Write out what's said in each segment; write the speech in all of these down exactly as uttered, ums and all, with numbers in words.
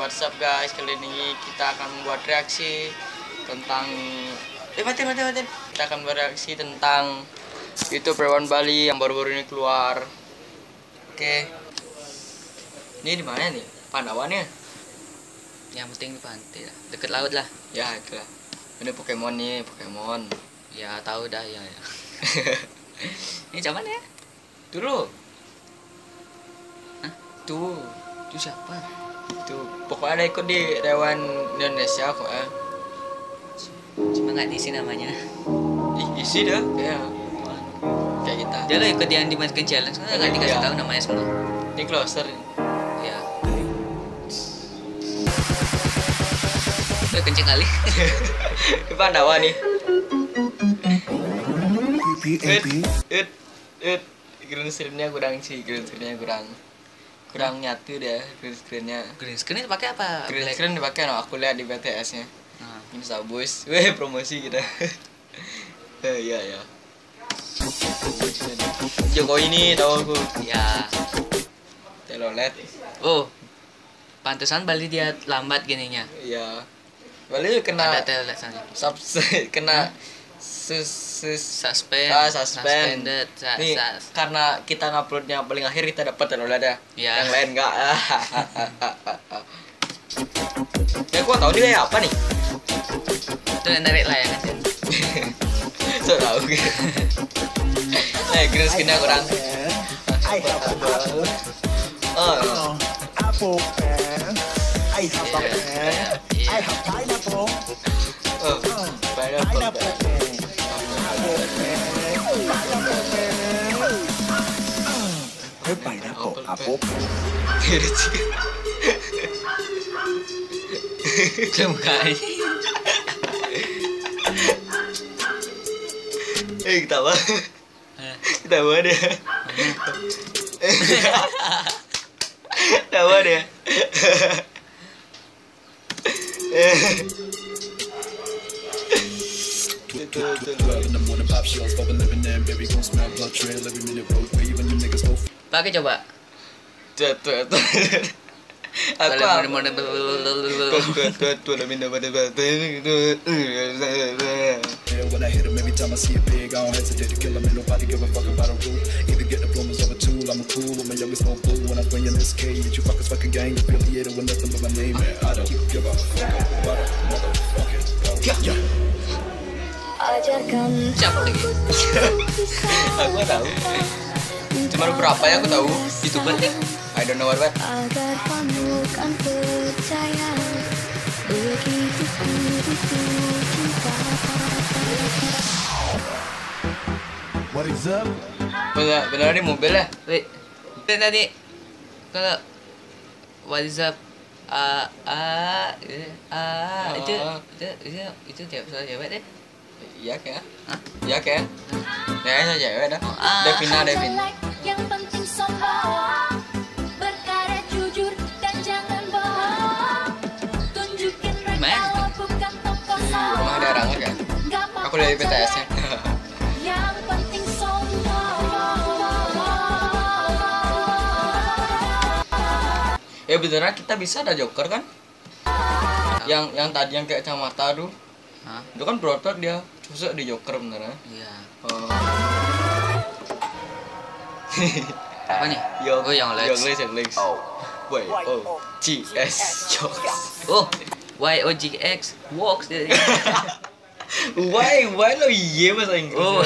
WhatsApp guys. Kali ini kita akan membuat reaksi tentang eh mati mati mati. Kita akan bereaksi tentang YouTube Rewan Bali yang baru-baru ini keluar. Oke. Ini di mana nih? Pandawannya? Yang penting di pantai lah, deket laut lah. Ya itulah. Ini Pokemon nih, Pokemon. Ya tahu dah ya. ya. Ini zaman ya? Dulu. Hah? Tuh. Itu siapa? Tuh. Pokoknya ada ikut di Rewan Indonesia kok ya. Cuma nggak diisi namanya. Ih, isi dah kayak kayak kita. Dia lo ikut yang dimasukin challenge, kan nggak dikasih Iya. tahu namanya semua. Ini closer. Ya. Udah kenceng kali. Di Pandawa nih. It, it, it. Green screen-nya kurang sih, green screen-nya kurang kurang nyatu deh green screen-nya. Green screen pakai apa? Green Black. screen dipakai, no, aku lihat di B T S-nya. Nah. Ini sabus, weh promosi kita. Eh, iya ya. Jokowi ini tahu aku. Ya. Telolet. Oh. Pantesan Bali dia lambat gininya. Iya. Bali kena Ada telesannya. subs kena sus sus Suspend. ah, suspend. Suspended. Sa Nih, sa- karena kita nguploadnya paling akhir kita dapat telolet ya. Ya. Yang lain enggak. Ya gua tahu dia kayak apa nih. Itu yang narik layangan kan. So tahu. Eh, green skin-nya kurang. I have an apple. Oh. Oh, apple pen. I have a Yeah, pen. yeah. I have pineapple. Oh. Pineapple. Pineapple pen. Apple pen. Pineapple pen. Hey, pineapple. Apple pen. Tidak sih. Cuma kali. Eh, ketawa. Ketawa deh. Ketawa deh. Itu itu. Pakai coba. Tuh tuh tuh. Aku Kalau mau tuh tuh tuh lebih dapat dapat itu. When I hit him every time I see it big, I don't hesitate to kill him. Ain't nobody give a fuck about a rule. Either get diplomas of a tool, I'm a cool with my youngest no fool. When I bring in this K, you fuckers fucking gang affiliated with nothing but my name. Man, I don't give a fuck about a motherfucking Ya, ya. siapa lagi? Aku tahu. Cuma berapa ya aku tahu. Itu penting. I don't know what what. Agar kamu kan percaya begitu begitu cinta. What is up? Benar benar di mobil ya. Wait. Itu tadi kalau what is up? Ah ah ah itu itu itu itu cewek soal cewek deh. Iya kayak. Hah? Iya kayak. Kayaknya cewek dah. Ah. Devina Devin. Yang penting sombong, berkarya jujur dan jangan bohong. Tunjukin mereka bukan tokoh Rumah ada Rangga kan? Aku dari B T S-nya. Yang penting sombong. Ya beneran kita bisa ada Joker kan? Yang yang tadi yang kayak kacamata tuh. Hah? Itu kan berotot dia. Susah di Joker beneran. Iya. Oh. Apa nih? Yo, Oh, yang Yang Lex. Lex, yang Lex. Wait, oh, G S Jokes. Oh, Y O G X walks dari. Why, why lo iya bahasa Inggris? Oh.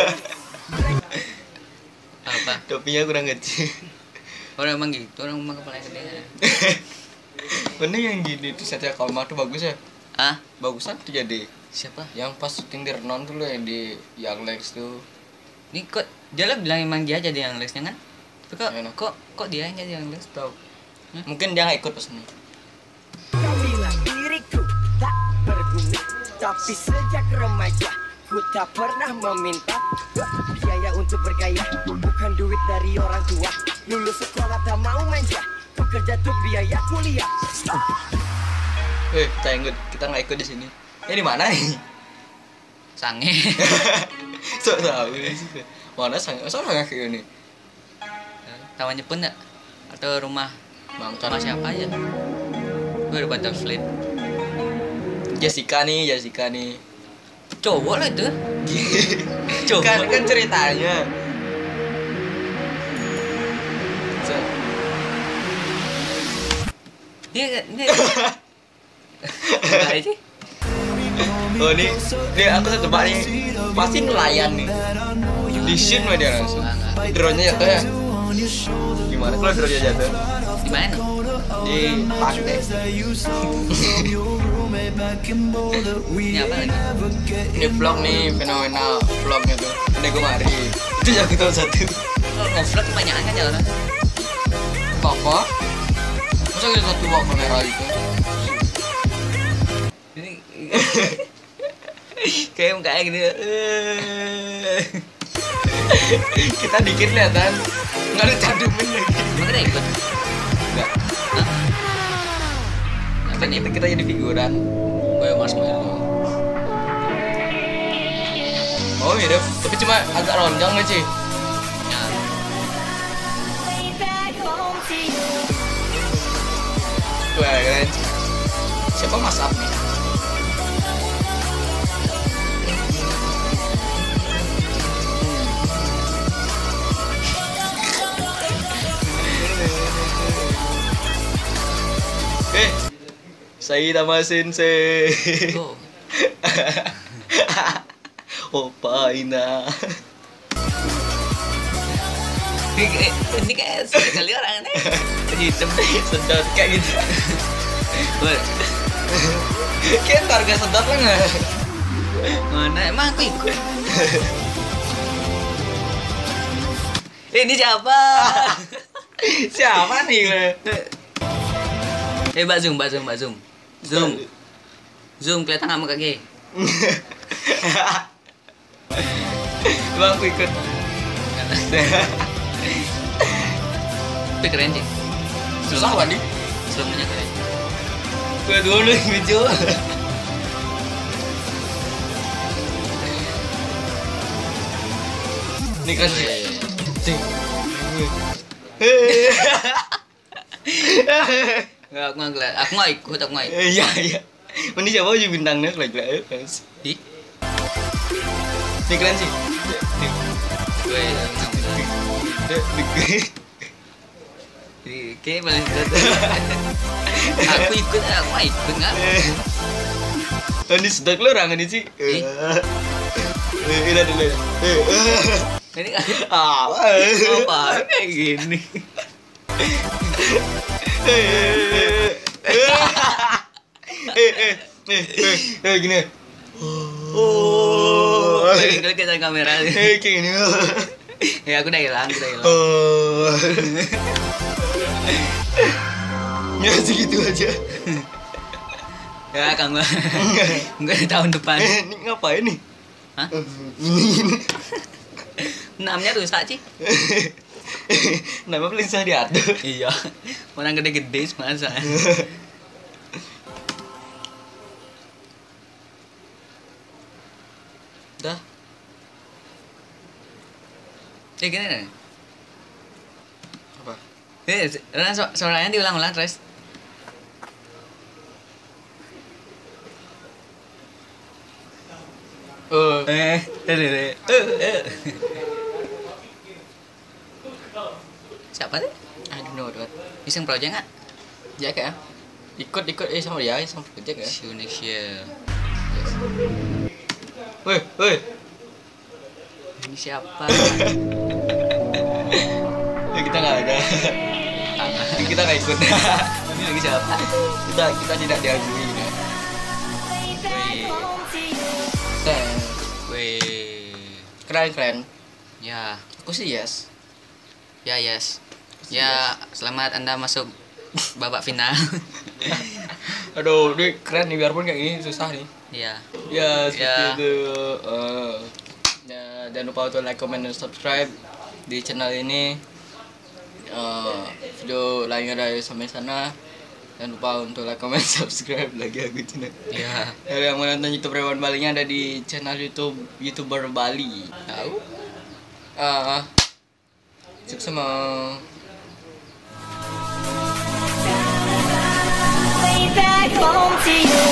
Apa? Topinya kurang kecil. Orang emang gitu, orang emang kepala gede. Bener yang gini tuh Satya Kalma tuh bagus ya. Ah, Bagusan tuh jadi. siapa? Yang pas syuting di Renon tuh lo yang di Young Lex tuh. Ini kok dia lah bilang emang dia jadi yang lesnya kan? Tapi kok Enak. kok kok dia yang jadi yang les? Tahu. Mungkin dia nggak ikut pas ini. Kau bilang diriku tak berguna, tapi sejak remaja ku tak pernah meminta biaya untuk bergaya, bukan duit dari orang tua. Lulus sekolah tak mau manja, bekerja tuh biaya kuliah. Stop. Eh, kita ikut, kita nggak ikut di sini. Ini di mana nih? Sange. So tahu sih. Mana sange? Masa sange kayak gini? Taman Jepun enggak? Atau rumah Bangkan. rumah siapa aja? Baru butterfly. Jessica nih, Jessica nih. Cowok lah itu. Cowok. Kan kan ceritanya. So- Dia dia. Enggak sih. Oh ini, ini aku tebak nih. Pasti nelayan nih. Di shoot mah dia langsung. Drone-nya jatuh ya. Gimana kalau drone-nya jatuh? Di mana? Di pantai. Ini apa lagi? Ini vlog nih, fenomenal vlognya tuh. Ini gue mari. Itu yang kita satu. Oh, ngevlog kebanyakan kan jalan. Apa? Masa kita satu bawa kamera gitu? Ini kayak mukanya gini. Kita dikit kelihatan. Nggak ada candumin lagi. Emang kita ikut? Enggak. Apa nih? Kita, kita jadi figuran. Kayak marshmallow. Oh iya, Dev. Tapi cuma agak lonjong aja sih. Ya. Wah, keren. Siapa Mas Ab nih? Eh, Saitama Sensei. Oh. Opa Ina. Ini kayak ini kayak sekali orang aneh. Hitam sedot kayak gitu. Wah, Kayak targa sedot lah nggak? mana emang aku ikut? Ini siapa? Siapa nih gue? Eh, Mbak Zoom, Mbak Zoom, Mbak Zoom. Zoom. Zoom kelihatan nggak muka gue? Bang aku ikut. Tapi keren sih. Susah Wandi. Zoomnya keren. Gue dulu lucu. Ini kan sih. Cing. Nggak, aku nggak ngeliat. Aku nggak ikut, aku nggak ikut. Iya iya. Ini siapa aja bintangnya lagi-lagi. Di, Ini keren sih. gue di, kayak paling berat. Aku ikut, aku nggak ikut nggak. Oh, ini sedot lo orang ini sih. Ih. Eh, ini dulu. Ini nggak Apa? apa kayak gini. Eh, eh, eh, eh, eh, gini. Oh, Kayak kali kita kamera. eh, kayak gini. Ya aku udah hilang, udah hilang. Oh, ya segitu aja. Ya kamu enggak di tahun depan. Eh, ini ngapain nih? Hah? Ini Namanya rusak sih. nama paling susah diatur. Iya. Orang gede-gede semasa. Dah. Eh gini nih. Apa? Eh, Ran, su- suaranya diulang-ulang terus. Oh, Eh, eh, eh, eh, eh. Siapa sih? I don't know what. Iseng project nggak? Ya kayak ikut ikut eh sama dia sama project ya. See you next year. Woi, woi. Ini siapa? Ya, kita nggak ada. Kita nggak ikut. Ini lagi siapa? kita kita tidak diakui ya. Wih, Keren, wih. keren keren. Ya, Aku sih yes. ya yes. Ya, selamat Anda masuk babak final. Aduh, ini keren nih biarpun kayak gini susah nih. Ya. Ya seperti Ya. itu. Eh, ya, jangan lupa untuk like, comment, dan subscribe di channel ini. Eh, video lainnya dari sampai sana. Jangan lupa untuk like, comment, subscribe lagi aku channel. Ya. Kalau yang mau nonton YouTube Rewan Balinya ada di channel YouTube YouTuber Bali. Tahu? Ah, sukses semua. Baby home to you.